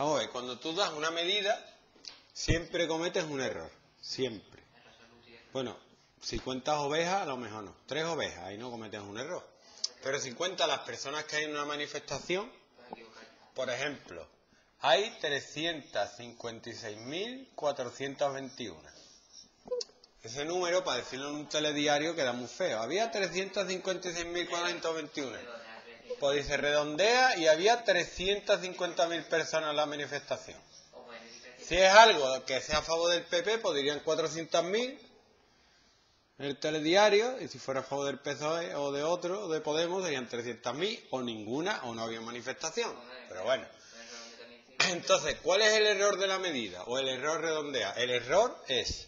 Vamos a ver, cuando tú das una medida, siempre cometes un error. Siempre. Bueno, si cuentas ovejas, a lo mejor no. 3 ovejas, ahí no cometes un error. Pero si cuentas las personas que hay en una manifestación, por ejemplo, hay 356.421. Ese número, para decirlo en un telediario, queda muy feo. Había 356.421. Pues dice, redondea, y había 350.000 personas en la manifestación. Si es algo que sea a favor del PP, pues dirían 400.000 en el telediario, y si fuera a favor del PSOE o de otro, o de Podemos, serían 300.000, o ninguna, o no había manifestación. Pero bueno. Entonces, ¿cuál es el error de la medida? O el error redondea. El error es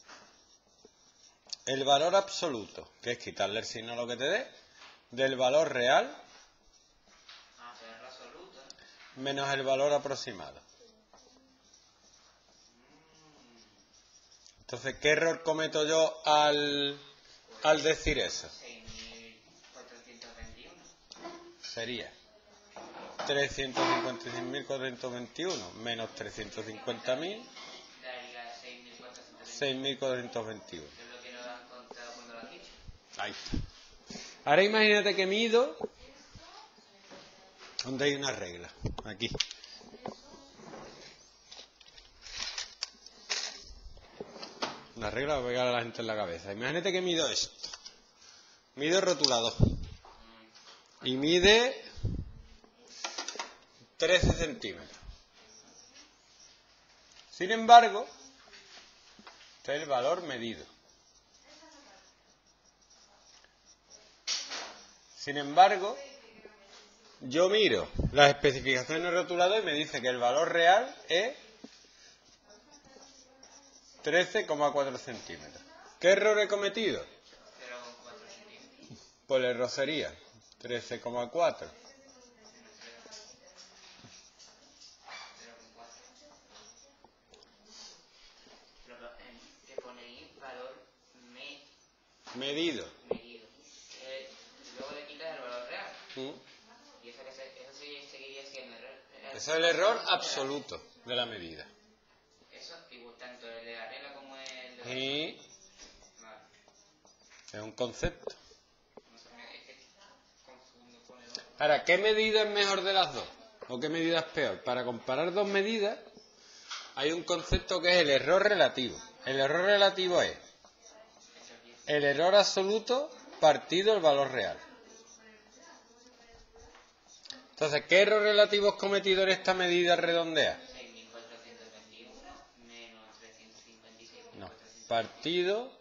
el valor absoluto, que es quitarle el signo a lo que te dé, del valor real menos el valor aproximado. Entonces, ¿qué error cometo yo al decir eso? 6.421. Sería 356.421 menos 350.000, Daría 6.421. 6.421. Es lo que nos han contado cuando lo has dicho. Ahí está. Ahora imagínate que mido donde hay una regla. Aquí. Una regla para pegar a la gente en la cabeza. Imagínate que mido esto. Mido el rotulador. Y mide 13 centímetros. Sin embargo, este es el valor medido. Sin embargo, yo miro las especificaciones del rotulador y me dice que el valor real es 13,4 centímetros. ¿Qué error he cometido? 0,4 centímetros. Pues el error sería 13,4. Que ponéis valor Medido. medido. Luego le quitas el valor real. Y eso seguiría siendo error. Ese es el error absoluto de la medida. Eso, y tanto el de la regla como el de la... Y Vale. es un concepto. No sé, es que confundo con el otro. Ahora, ¿qué medida es mejor de las dos? ¿O qué medida es peor? Para comparar dos medidas hay un concepto que es el error relativo. El error relativo es el error absoluto partido el valor real. Entonces, ¿qué error relativo has cometido en esta medida redondea? 6.421 menos 356.421. No, partido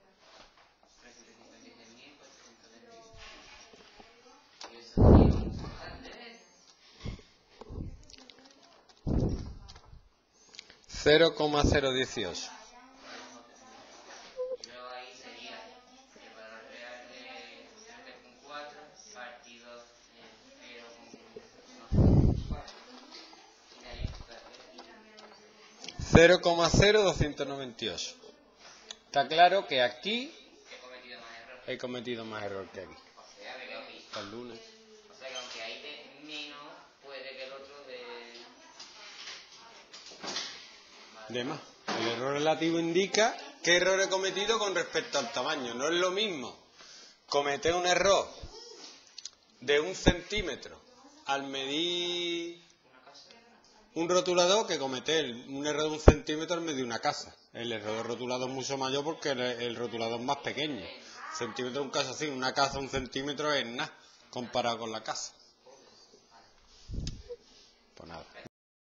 356.421. Y eso sería bastante. 0,018. Luego ahí sería el valor real de 3,4 partido 0,4. Y de ahí 0,0298. Está claro que aquí he cometido más errores. he cometido más error que aquí. O sea, que Hasta el lunes. o sea que aunque ahí de menos, puede que el otro de... De más. El error relativo indica qué error he cometido con respecto al tamaño. No es lo mismo cometer un error de 1 centímetro al medir un rotulador que cometer un error de 1 centímetro al medir una casa. El error de rotulador es mucho mayor porque el rotulador es más pequeño. Centímetro es un caso así, una casa 1 centímetro es nada comparado con la casa. Pues nada.